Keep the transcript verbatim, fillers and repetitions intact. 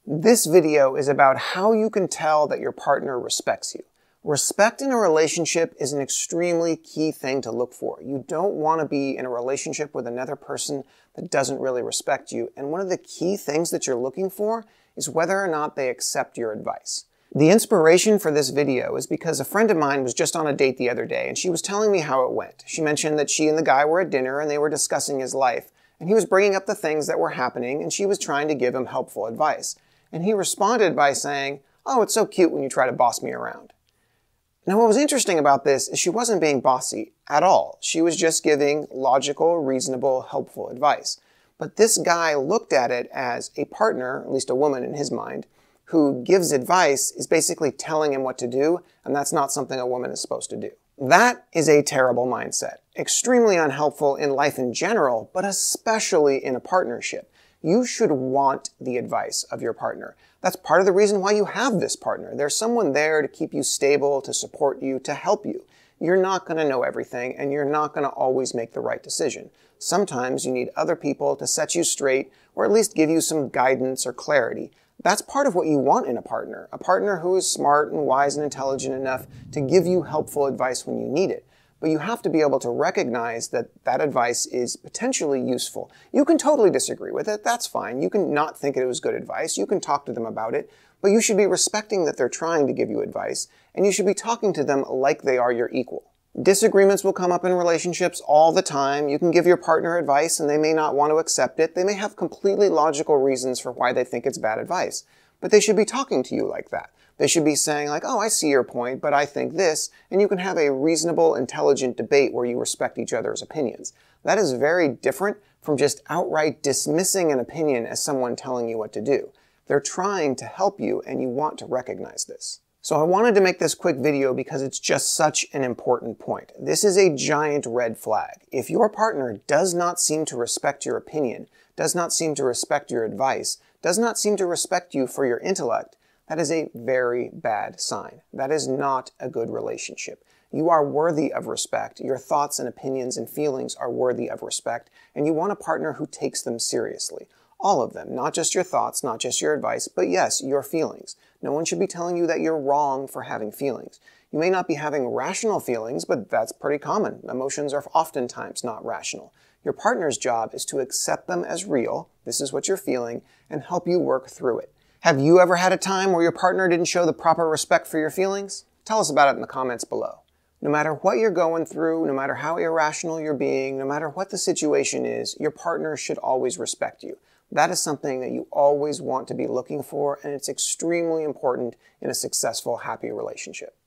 This video is about how you can tell that your partner respects you. Respect in a relationship is an extremely key thing to look for. You don't want to be in a relationship with another person that doesn't really respect you, and one of the key things that you're looking for is whether or not they accept your advice. The inspiration for this video is because a friend of mine was just on a date the other day, and she was telling me how it went. She mentioned that she and the guy were at dinner and they were discussing his life, and he was bringing up the things that were happening, and she was trying to give him helpful advice. And he responded by saying, "Oh, it's so cute when you try to boss me around." Now, what was interesting about this is she wasn't being bossy at all. She was just giving logical, reasonable, helpful advice. But this guy looked at it as a partner, at least a woman in his mind, who gives advice is basically telling him what to do, and that's not something a woman is supposed to do. That is a terrible mindset. Extremely unhelpful in life in general, but especially in a partnership. You should want the advice of your partner. That's part of the reason why you have this partner. There's someone there to keep you stable, to support you, to help you. You're not going to know everything, and you're not going to always make the right decision. Sometimes you need other people to set you straight, or at least give you some guidance or clarity. That's part of what you want in a partner. A partner who is smart and wise and intelligent enough to give you helpful advice when you need it. But you have to be able to recognize that that advice is potentially useful. You can totally disagree with it. That's fine. You can not think it was good advice. You can talk to them about it. But you should be respecting that they're trying to give you advice, and you should be talking to them like they are your equal. Disagreements will come up in relationships all the time. You can give your partner advice and they may not want to accept it. They may have completely logical reasons for why they think it's bad advice. But they should be talking to you like that. They should be saying like, "Oh, I see your point, but I think this," and you can have a reasonable, intelligent debate where you respect each other's opinions. That is very different from just outright dismissing an opinion as someone telling you what to do. They're trying to help you, and you want to recognize this. So I wanted to make this quick video because it's just such an important point. This is a giant red flag. If your partner does not seem to respect your opinion, does not seem to respect your advice, does not seem to respect you for your intellect, that is a very bad sign. That is not a good relationship. You are worthy of respect. Your thoughts and opinions and feelings are worthy of respect, and you want a partner who takes them seriously. All of them, not just your thoughts, not just your advice, but yes, your feelings. No one should be telling you that you're wrong for having feelings. You may not be having rational feelings, but that's pretty common. Emotions are oftentimes not rational. Your partner's job is to accept them as real, this is what you're feeling, and help you work through it. Have you ever had a time where your partner didn't show the proper respect for your feelings? Tell us about it in the comments below. No matter what you're going through, no matter how irrational you're being, no matter what the situation is, your partner should always respect you. That is something that you always want to be looking for, and it's extremely important in a successful, happy relationship.